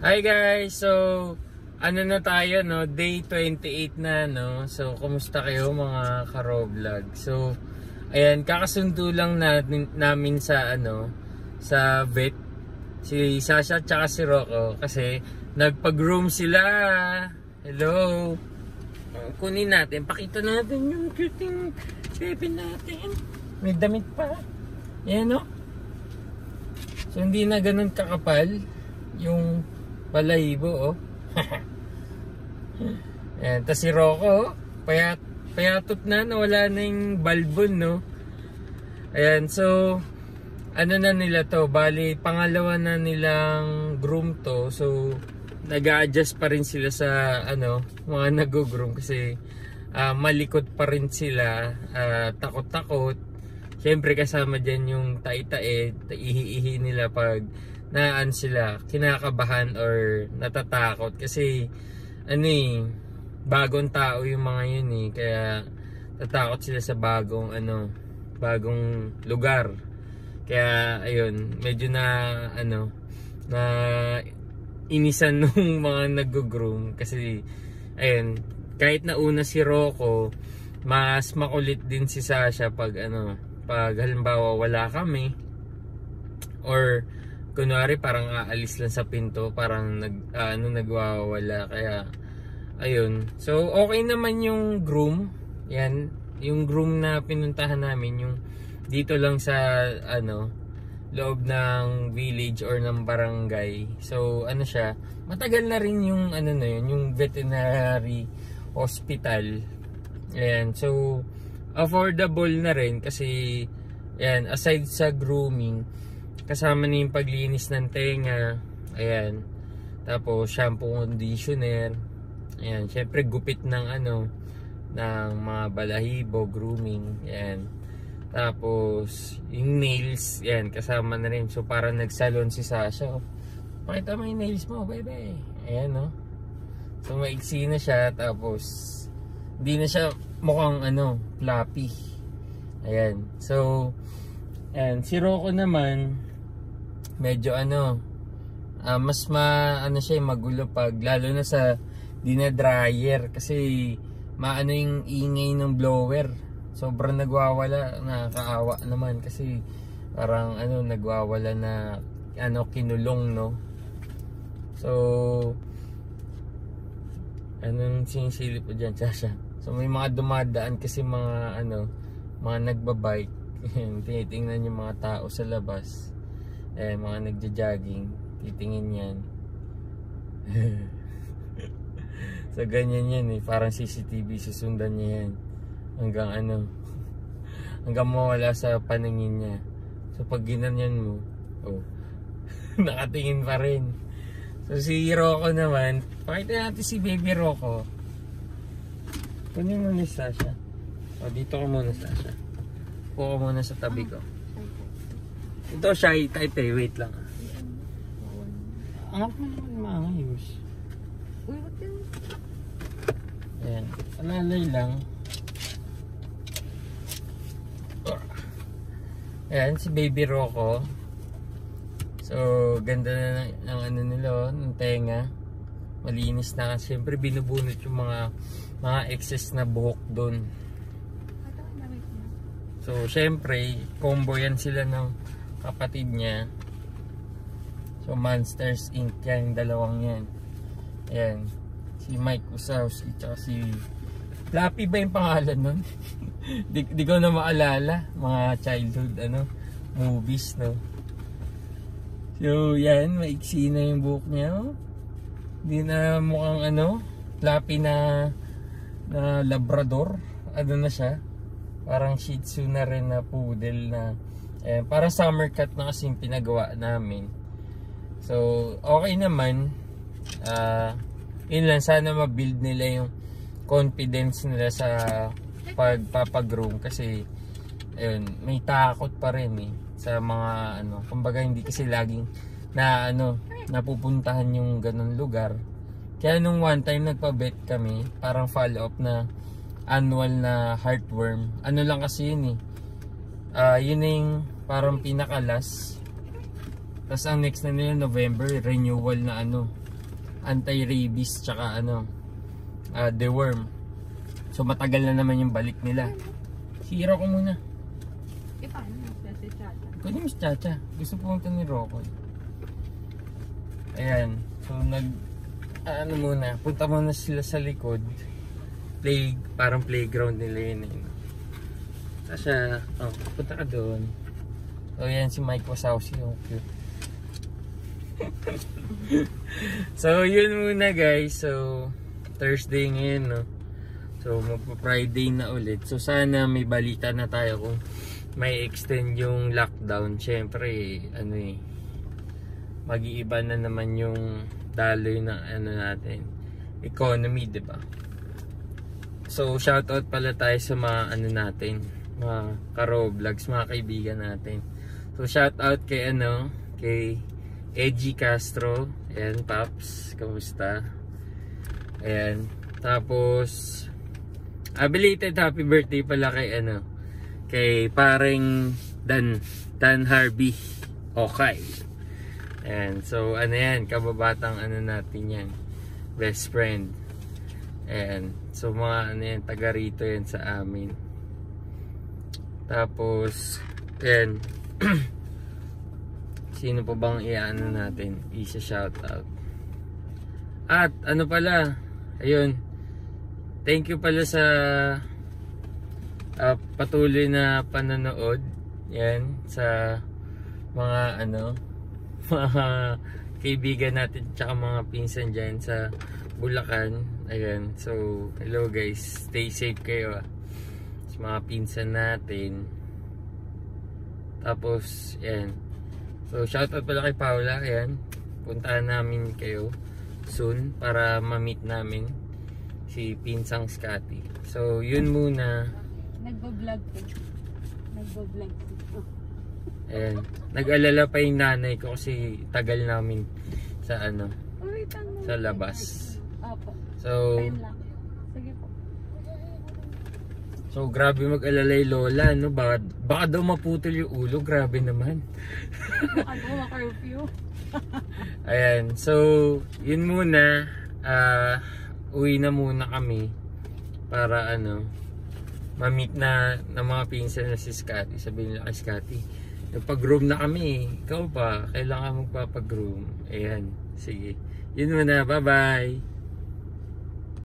Hi guys! So, ano na tayo, no? Day 28 na, no? So, kumusta kayo mga ka-Roblog? So, ayan, kakasundo lang namin sa, sa vet. Si Sasha at saka si Rocco. Kasi, nagpag-groom sila. Hello! Kunin natin. Pakita natin yung cuting baby natin. May damit pa. Ayan, no? So, hindi na ganun kakapal yung balahibo, oh. Ayan, tas si Rocco, payatot na, nawala na yung balbon, no. Ayan, so ano na nila to, bali pangalawa na nilang groom to. So nag-a-adjust pa rin sila sa mga nag-groom kasi malikot pa rin sila, takot-takot. Siyempre kasama dyan yung tai-tae, ihi-ihi nila pag sila, kinakabahan or natatakot kasi bagong tao yung mga yun kaya tatakot sila sa bagong lugar. Kaya ayun, medyo na inisan nung mga nag-groom kasi ayun, kahit nauna si Rocco, mas makulit din si Sasha pag pag halimbawa wala kami or kunwari parang aalis lang sa pinto, parang nagwawala. Kaya ayun, so okay naman yung groom. Yan, yung groom na pinuntahan namin, yung dito lang sa loob ng village or ng barangay. So siya, matagal na rin yung yung veterinary hospital. Ayan, so affordable na rin kasi yan, aside sa grooming, kasama na yung paglinis ng tenga. Ayan, tapos shampoo, conditioner. Ayan, syempre gupit ng ng mga balahibo, grooming. Ayan, tapos yung nails, yan, kasama na rin. So parang nagsalon si Sasha. Pakita mo yung nails mo, bebe. Ayan, no? So maiksi na siya, tapos hindi na siya mukhang floppy. Ayan, so ayan, si Rocco naman medyo mas siya magulo pag lalo na sa dinadryer kasi yung ingay ng blower, sobrang nagwawala, nakakaawa naman kasi parang nagwawala na kinulong, no. So anong sinisilip po dyan, Sasha? So may mga dumadaan kasi mga mga nagbabike. Tinitingnan yung mga tao sa labas. Mga nagja-jogging, titingin yan. So ganyan yan parang CCTV, susundan niya yan hanggang hanggang mawala sa paningin niya. So pag ginanyan mo, nakatingin pa rin. So si Rocco naman, pakita natin si baby Rocco. Kunin mo ni Sasha. Dito ko muna, Sasha. Upo ko muna sa tabi ko. Ito shy type wait lang. Angat mo naman maayos. Ayan, alalay lang. Ayan, si baby Rocco. So, ganda na ng nila, ng tenga. Malinis na. Siyempre, binubunot yung mga excess na buhok doon. So, siyempre, combo yan sila ng kapatid niya. So Monsters Inc. yan, dalawang yan. Ayan, si Mike Wazowski at si Flappy ba yung pangalan nun? di ko na maalala, mga childhood movies, no. So yan, maiksi na yung buhok niya, hindi na mukhang Flappy na Labrador. Na siya, parang Shih Tzu na rin na poodle na. Para summer cut na kasi yung pinagawa namin. So okay naman. Yun lang, sana ma-build nila yung confidence nila sa pagpapagroom kasi ayun, may takot pa rin sa mga kumbaga hindi kasi laging napupuntahan yung ganun lugar. Kaya nung one time nagpa-vet kami, parang follow up na annual na heartworm. Lang kasi yun yun yung parang pinakalas. Tapos ang next na nila November, renewal na anti-rabies tsaka ano, deworm. So matagal na naman yung balik nila. Sira ko muna. Paano si Chacha? Kunin mo si Chacha. Gusto pumunta ni Rocco. Ayan. So ano muna, punta muna sila sa likod. Parang playground nila yun. Sasha, punta ka doon. So yan si Mike Wasowski, cute. So yun muna guys. So Thursday ngayon, no. So magpa-Friday na ulit. So sana may balita na tayo kung may extend yung lockdown. Syempre ano mag-iiba na naman yung daloy na ano natin, economy, 'di ba? So shoutout pala tayo sa mga ano natin, mga ka-Roblox, mga kaibigan natin. So shoutout kay kay Edgy Castro. Ayan, Paps, kamusta? Ayan. Tapos belated happy birthday pala kay paring Dan Harvey. Okay. Ayan, so yan, kababatang natin yan, best friend. Ayan, so mga yan, taga rito yan sa amin. Tapos ayan. Sino pa bang iano natin, isa-shoutout? At pala, ayun, thank you pala sa patuloy na panonood. Yan, sa mga mga kaibigan natin tsaka mga pinsan dyan sa Bulacan. Ayan, so hello guys, stay safe kayo sa mga pinsan natin. Tapos yan, so shoutout pala kay Paula. Ayan, puntahan namin kayo soon para ma-meet namin si Pinsang Scotty. So yun muna. Nagbo-vlog po. Ayan, nag-alala pa yung nanay ko kasi tagal namin sa sa labas. Opo. So Sige po. So grabe mag-alala yung lola, no? Baka daw maputol yung ulo, grabe naman. Baka daw ma-curfew. Ayan, so yun muna, uwi na muna kami para ma-meet na ng mga pinsan na si Scotty. Sabihin nila kay Scotty, nagpag-groom na kami, ikaw pa, kailangan magpapag-groom. Ayan, sige, yun muna, bye bye.